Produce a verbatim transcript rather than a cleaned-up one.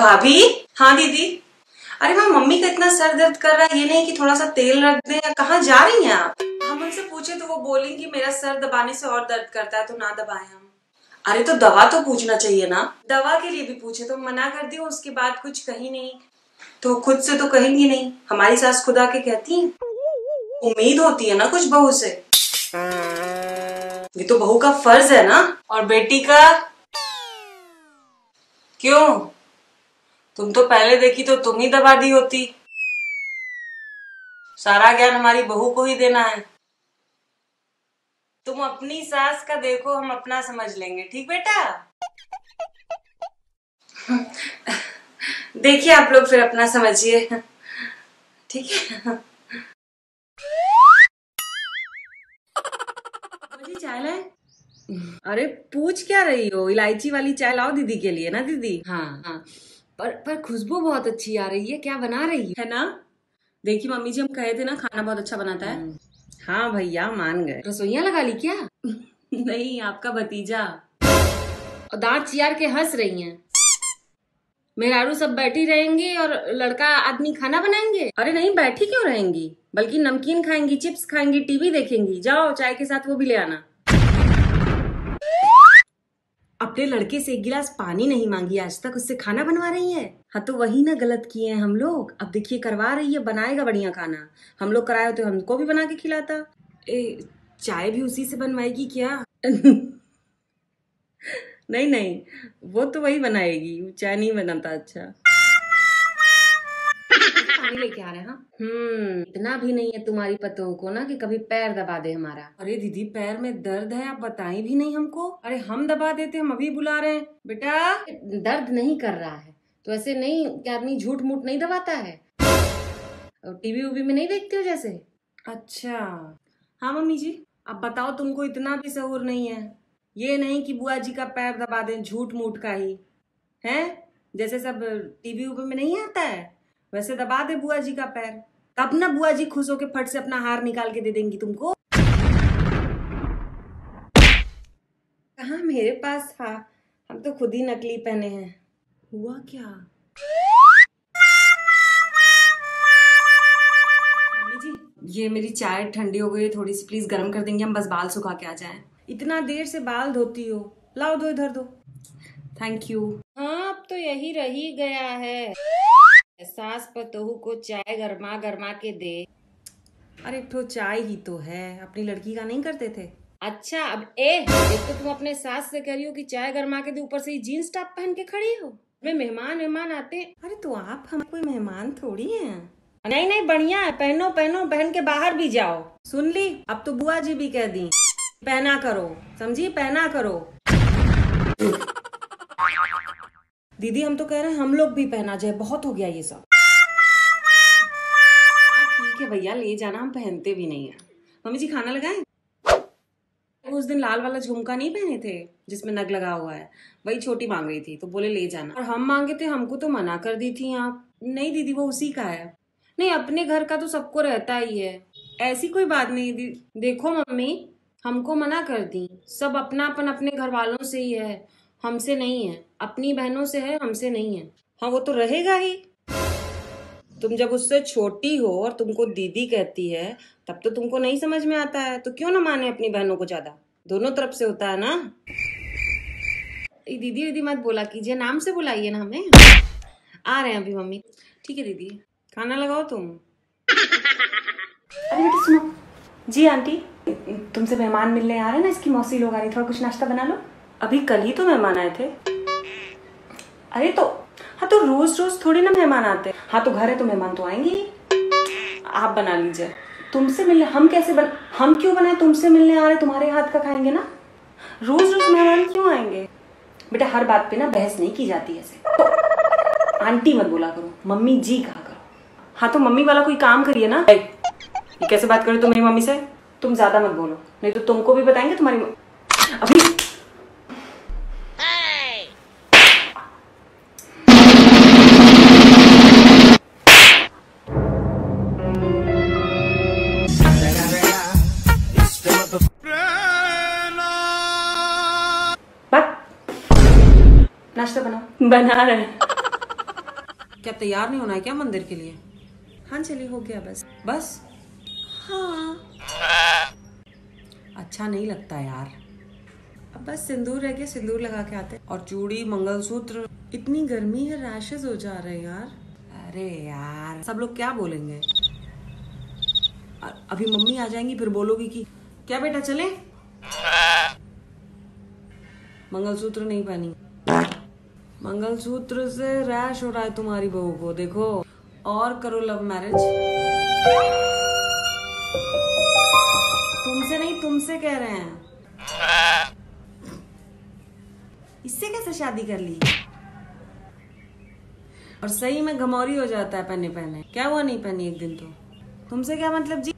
भाभी। हाँ दीदी। अरे मैं मम्मी का इतना सर दर्द कर रहा है, ये नहीं कि थोड़ा सा तेल रख दें। कहाँ जा रही हैं आप? हम उनसे पूछे तो वो बोलेंगी मेरा सर दबाने से और दर्द करता है तो ना दबाएं हम। अरे तो दवा तो पूछना चाहिए ना। दवा के लिए भी पूछे तो मना कर दी, उसके बाद कुछ कही नहीं तो खुद से तो कहेंगी नहीं। हमारी सास खुदा के कहती हैं, उम्मीद होती है ना कुछ बहू से। ये तो बहू का फर्ज है ना। और बेटी का क्यों? तुम तो पहले देखी तो तुम ही दबा दी होती। सारा ज्ञान हमारी बहू को ही देना है। तुम अपनी सास का देखो, हम अपना समझ लेंगे। ठीक बेटा? देखिए आप लोग फिर अपना समझिए। ठीक है? जी चाय लाए? अरे पूछ क्या रही हो? इलायची वाली चाय लाओ दीदी के लिए ना दीदी। हाँ हाँ, पर पर खुशबू बहुत अच्छी आ रही है। क्या बना रही है ना? देखिए मम्मी जी, हम कहे थे ना खाना बहुत अच्छा बनाता है। हाँ भैया मान गए। रसोइया लगा ली क्या? नहीं, आपका भतीजा। और दांत चियार के हंस रही हैं। मेहरारू सब बैठी रहेंगी और लड़का आदमी खाना बनाएंगे? अरे नहीं, बैठी क्यों रहेंगी, बल्कि नमकीन खाएंगी, चिप्स खाएंगी, टीवी देखेंगी। जाओ चाय के साथ वो भी ले आना। अपने लड़के से एक गिलास पानी नहीं मांगी आज तक, उससे खाना बनवा रही है। हाँ तो वही ना गलत किए हैं हम लोग। अब देखिए करवा रही है, बनाएगा बढ़िया खाना। हम लोग कराए तो हमको भी बना के खिलाता। ए, चाय भी उसी से बनवाएगी क्या? नहीं नहीं, वो तो वही बनाएगी, चाय नहीं बनाता। अच्छा पानी लेके आ रहे हैं। हम्म इतना भी नहीं है तुम्हारी पतोह को ना कि कभी पैर दबा दे हमारा। अरे दीदी पैर में दर्द है, आप बताएं भी नहीं हमको। अरे हम दबा देते, हम अभी बुला रहे हैं। बेटा दर्द नहीं कर रहा है तो ऐसे नहीं कि आदमी झूठ मूठ नहीं दबाता है। और टीवी उवी में नहीं देखते हो जैसे? अच्छा हाँ मम्मी जी, अब बताओ तुमको इतना भी सहूर नहीं है? ये नहीं कि बुआ जी का पैर दबा दें झूठ मूठ का ही है, जैसे सब टीवी उवी में नहीं आता है वैसे दबा दे बुआ जी का पैर। तब ना बुआ जी खुश होके फट से अपना हार निकाल के दे देंगी तुमको। कहाँ मेरे पास था, हम तो खुद ही नकली पहने हैं। हुआ क्या? मम्मी जी ये मेरी चाय ठंडी हो गई, थोड़ी सी प्लीज गर्म कर देंगे, हम बस बाल सुखा के आ जाएं। इतना देर से बाल धोती हो, लाओ दो इधर दो। Thank you. हाँ अब तो यही रह ही गया है, सास पतोहू को चाय गरमा गरमा के दे। अरे तो चाय ही तो है, अपनी लड़की का नहीं करते थे? अच्छा अब ए एक तो तुम अपने सास से कह रही हो कि चाय गरमा के दे, ऊपर से ही जीन्स टॉप पहन के खड़ी हो। वे मेहमान मेहमान आते। अरे तो आप हम कोई मेहमान थोड़ी हैं। नहीं नहीं बढ़िया है, पहनो पहनो, पहन के बाहर भी जाओ। सुन ली, अब तो बुआ जी भी कह दी पहना करो, समझी? पहना करो। दीदी हम तो कह रहे हैं हम लोग भी पहना जाए, बहुत हो गया ये सब। हाँ ठीक है भैया ले जाना, हम पहनते भी नहीं है। मम्मी जी खाना लगाएं? उस दिन लाल वाला झुमका नहीं पहने थे जिसमें नग लगा हुआ है, वही छोटी मांग रही थी तो बोले ले जाना। और हम मांगे थे, हमको तो मना कर दी थी आप। नहीं दीदी वो उसी का है। नहीं अपने घर का तो सबको रहता ही है, ऐसी कोई बात नहीं। देखो मम्मी हमको मना कर दी, सब अपनापन अपने घर वालों से ही है, हमसे नहीं है। अपनी बहनों से है, हमसे नहीं है। हाँ वो तो रहेगा ही। तुम जब उससे छोटी हो और तुमको दीदी कहती है तब तो तुमको नहीं समझ में आता है, तो क्यों ना माने अपनी बहनों को ज्यादा? दोनों तरफ से होता है ना। दीदी दीदी मत बोला कीजिए, नाम से बुलाइए ना हमें। आ रहे हैं अभी मम्मी। ठीक है दीदी खाना लगाओ तुम। अरे बेटा सुनो। जी आंटी, तुमसे मेहमान मिलने आ रहे हैं ना, इसकी मौसी लोग आ रही, थोड़ा कुछ नाश्ता बना लो। अभी कल ही तो मेहमान आए थे। अरे तो हाँ तो रोज रोज थोड़ी ना मेहमान आते। हाँ तो घर है तो मेहमान तो आएंगे ही। आप बना लीजिए। तुमसे मिलने हम कैसे बन हम क्यों बनाए? तुमसे मिलने आ रहे, तुम्हारे हाथ का खाएंगे ना। रोज रोज मेहमान क्यों आएंगे? बेटा हर बात पे ना बहस नहीं की जाती ऐसे। तो आंटी मत बोला करो, मम्मी जी कहा करो। हाँ तो मम्मी वाला कोई काम करिए ना। ये कैसे बात करो तुम मेरी मम्मी से? तुम ज्यादा मत बोलो, नहीं तो तुमको भी बताएंगे तुम्हारी अभी। नाश्ता बनाओ। बना रहे हैं। क्या तैयार नहीं होना है क्या मंदिर के लिए? हाँ चलिए, हो गया बस। बस? हाँ। अच्छा नहीं लगता यार। अब बस सिंदूर रह गया, सिंदूर लगा के आते। और चूड़ी, मंगलसूत्र। इतनी गर्मी है, रैशेज हो जा रहे हैं यार। अरे यार, सब लोग क्या बोलेंगे? अभी मम्मी आ जाएंगी, फिर बोलोगी कि क्या बेटा चले? मंगलसूत्र नहीं पहनी। मंगलसूत्र से रैश हो रहा है तुम्हारी बहू को, देखो। और करो लव मैरिज। तुमसे नहीं, तुमसे कह रहे हैं। इससे कैसे शादी कर ली? और सही में घमौरी हो जाता है पहने पहने। क्या हुआ नहीं पहनी एक दिन तो? तुमसे क्या मतलब जी?